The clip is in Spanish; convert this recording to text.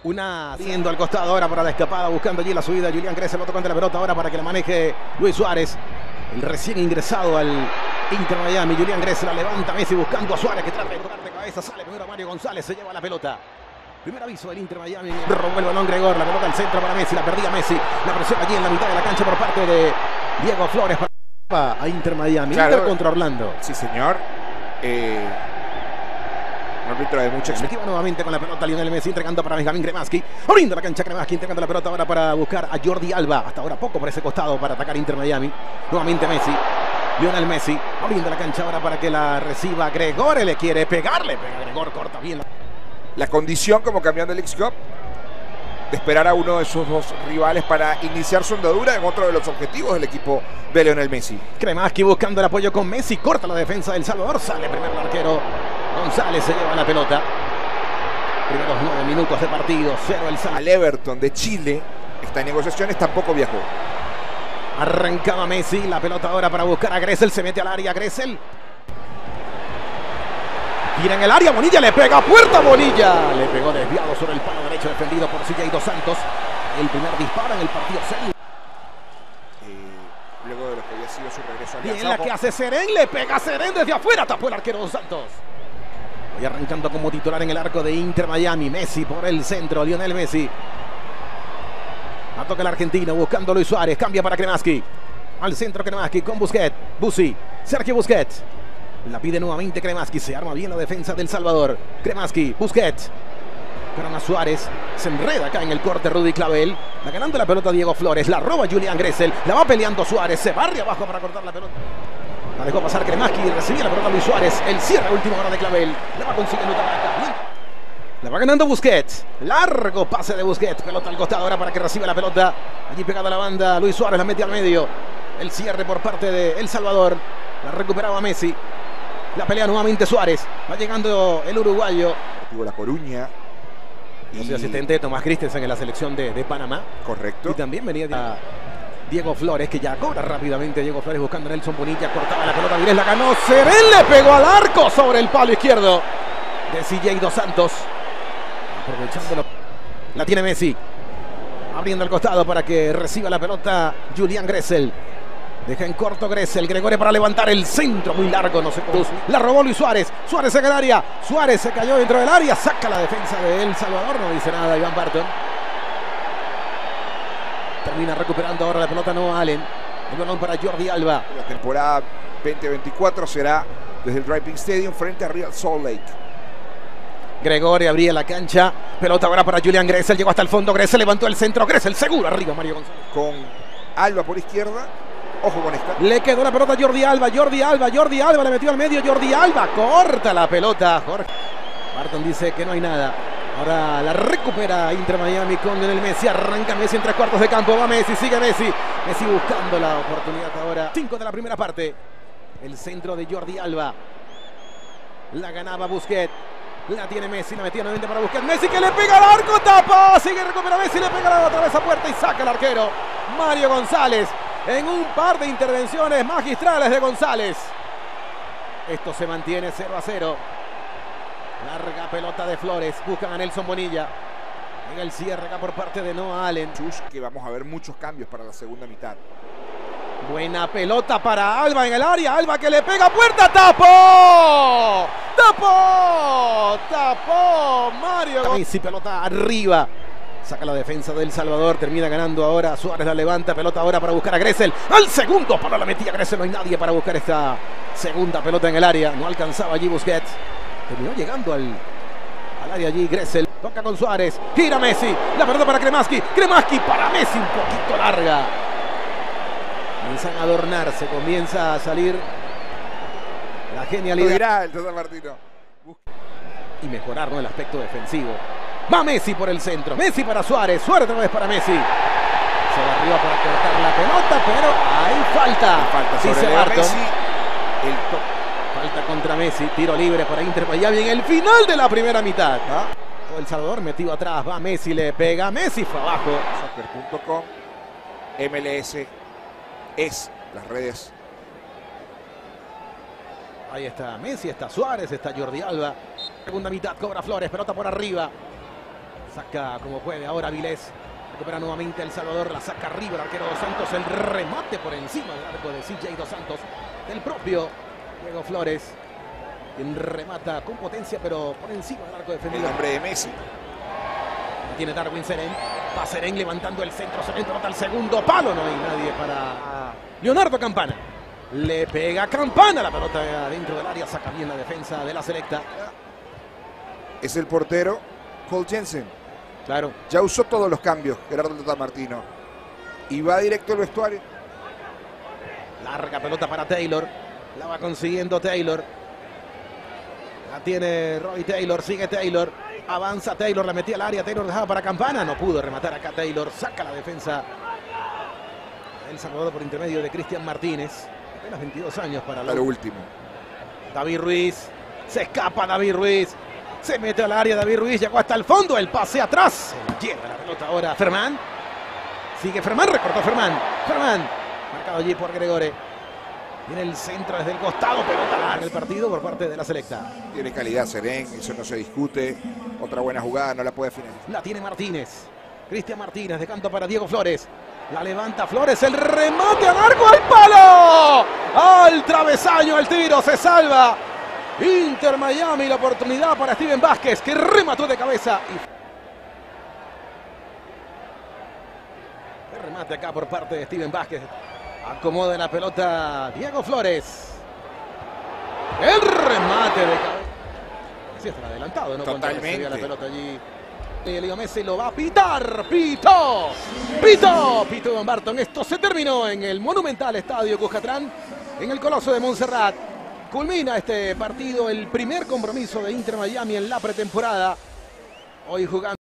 Haciendo al costado ahora para la escapada, buscando allí la subida. Julián Gressel, otro contra la pelota ahora para que la maneje Luis Suárez. El recién ingresado al Inter Miami. Julián Gressel la levanta Messi buscando a Suárez que trata de tocar de cabeza. Sale primero Mario González, se lleva la pelota. Primer aviso del Inter Miami. Robó el balón Gregor, la pelota al centro para Messi. La perdía Messi. La presión allí en la mitad de la cancha por parte de Diego Flores para a Inter Miami. Claro. Inter contra Orlando. Sí, señor. Un árbitro de mucha experiencia. Activa nuevamente con la pelota Lionel Messi entregando para Benjamín Cremaschi. Abriendo la cancha Cremaschi, entregando la pelota ahora para buscar a Jordi Alba. Hasta ahora poco por ese costado para atacar Inter Miami. Nuevamente Messi. Lionel Messi abriendo la cancha ahora para que la reciba Gregor. Le quiere pegarle. Pega Gregor, corta bien. La condición como campeón del X-Cup de esperar a uno de sus dos rivales para iniciar su andadura en otro de los objetivos del equipo de Lionel Messi. Cremaschi buscando el apoyo con Messi. Corta la defensa del Salvador. Sale primero el arquero. González se lleva la pelota. Primeros 9 minutos de partido. 0 el Salvador. Al Everton de Chile está en negociaciones, tampoco viajó. Arrancaba Messi. La pelota ahora para buscar a Gressel. Se mete al área Gressel. Tira en el área. Bonilla le pega a puerta. Bonilla le pegó desviado sobre el palo derecho defendido por CJ Dos Santos. El primer disparo en el partido serio. Luego de lo que había sido su regreso al Bien la que hace Serén. Le pega a Serén desde afuera. Tapó el arquero Dos Santos. Y arrancando como titular en el arco de Inter Miami. Messi por el centro. Lionel Messi. A toca el argentino buscando Luis Suárez. Cambia para Cremaschi. Al centro Cremaschi con Busquets. Busi. Sergio Busquets. La pide nuevamente Cremaschi. Se arma bien la defensa del Salvador. Cremaschi. Busquets. Corona Suárez. Se enreda acá en el corte Rudy Clavel. Va ganando la pelota Diego Flores. La roba Julián Gressel. La va peleando Suárez. Se barre abajo para cortar la pelota. La dejó pasar Cremaschi y recibía la pelota Luis Suárez. El cierre a última hora de Clavel. La va consiguiendo Tabata. La va ganando Busquets. Largo pase de Busquets. Pelota al costado ahora para que reciba la pelota. Allí pegada a la banda. Luis Suárez la mete al medio. El cierre por parte de El Salvador. La recuperaba Messi. La pelea nuevamente Suárez. Va llegando el uruguayo. Tuvo La Coruña. Yo soy asistente de Tomás Christensen en la selección de Panamá. Correcto. Y también venía Diego Flores, que ya cobra rápidamente. Diego Flores buscando a Nelson Bonilla. Cortaba la pelota. Vilés la ganó. Serén le pegó al arco sobre el palo izquierdo de CJ Dos Santos. Aprovechándolo. La tiene Messi. Abriendo el costado para que reciba la pelota Julián Gressel. Deja en corto Gressel. Gregore para levantar el centro. Muy largo, no sé cómo. La robó Luis Suárez. Suárez en el área. Suárez se cayó dentro del área. Saca la defensa de El Salvador. No dice nada Iván Barton. Termina recuperando ahora la pelota Noah Allen. El balón para Jordi Alba. La temporada 2024 será desde el Driving Stadium frente a Real Salt Lake. Gregore abría la cancha. Pelota ahora para Julián Gressel. Llegó hasta el fondo. Gressel levantó el centro. Gressel seguro. Arriba Mario González. Con Alba por izquierda. Ojo con esta. Le quedó la pelota a Jordi Alba. Jordi Alba. Jordi Alba le metió al medio. Jordi Alba corta la pelota. Jorge Barton dice que no hay nada. Ahora la recupera Inter Miami con Lionel Messi. Arranca Messi en 3/4 de campo. Va Messi. Sigue Messi. Messi buscando la oportunidad ahora. 5 de la primera parte. El centro de Jordi Alba. La ganaba Busquets. La tiene Messi, la metía nuevamente para Busquets. Messi que le pega al arco, tapa. Sigue, recupera Messi, le pega la otra vez a puerta y saca el arquero Mario González. En un par de intervenciones magistrales de González. Esto se mantiene 0-0. Larga pelota de Flores. Buscan a Nelson Bonilla. En el cierre acá por parte de Noah Allen. Que vamos a ver muchos cambios para la segunda mitad. Buena pelota para Alba en el área. Alba que le pega a puerta. ¡Tapó! ¡Tapó! ¡Tapó! Mario. Messi, pelota arriba. Saca la defensa del Salvador. Termina ganando ahora. Suárez la levanta. Pelota ahora para buscar a Gressel. Al segundo para la metida Gressel. No hay nadie para buscar esta segunda pelota en el área. No alcanzaba allí Busquets. Terminó llegando al área allí Gressel. Toca con Suárez. Gira Messi. La pelota para Cremaschi. Cremaschi para Messi. Un poquito larga. Comienzan a adornarse. Comienza a salir la genialidad. Dirá el César Martino. Y mejorar, ¿no?, el aspecto defensivo. Va Messi por el centro. Messi para Suárez. Suárez otra vez para Messi. Se va arriba para cortar la pelota, pero hay falta. Falta Dice sobre Barton. Messi. Falta contra Messi. Tiro libre para Inter Miami en el final de la primera mitad. El Salvador metido atrás. Va Messi, le pega. Messi fue abajo. Soccer.com. MLS es las redes. Ahí está Messi, está Suárez, está Jordi Alba. Segunda mitad, cobra Flores, pelota por arriba. Saca como puede ahora Vilés. Recupera nuevamente El Salvador. La saca arriba el arquero Dos Santos. El remate por encima del arco de CJ Dos Santos. Del propio Diego Flores. Quien remata con potencia, pero por encima del arco defendido. El hombre de Messi. Tiene Darwin Serén. Va Serén levantando el centro. Serén trata el segundo palo. No hay nadie para Leonardo Campana. Le pega Campana. La pelota dentro del área. Saca bien la defensa de la selecta. Es el portero Cole Jensen. Claro. Ya usó todos los cambios Gerardo Tata Martino. Y va directo al vestuario. Larga pelota para Taylor. La va consiguiendo Taylor. La tiene Roy Taylor. Sigue Taylor. Avanza Taylor. La metía al área. Taylor dejaba para Campana. No pudo rematar acá Taylor. Saca la defensa El Salvador por intermedio de Cristian Martínez. Apenas 22 años para lo último. David Ruiz. Se escapa David Ruiz. Se mete al área David Ruiz. Llegó hasta el fondo. El pase atrás. Se lleva la pelota ahora Fermán. Sigue Fermán. Recortó Fermán. Fermán. Marcado allí por Gregore. Viene el centro desde el costado. Pelota larga el partido por parte de la selecta. Tiene calidad Serén. Eso no se discute. Otra buena jugada. No la puede finalizar. La tiene Martínez. Cristian Martínez de canto para Diego Flores. La levanta Flores. El remate al arco. ¡Al palo! Al travesaño. El tiro. Se salva Inter Miami. La oportunidad para Steven Vázquez, que remató de cabeza. El remate acá por parte de Steven Vázquez. Acomoda la pelota Diego Flores. El remate de cabeza. Sí, está adelantado, ¿no? Totalmente. La pelota allí. Y Leo Messi lo va a pitar. ¡Pitó! Don Barton. Esto se terminó en el monumental Estadio Cuscatlán, en el Coloso de Montserrat. Culmina este partido, el primer compromiso de Inter Miami en la pretemporada. Hoy jugando.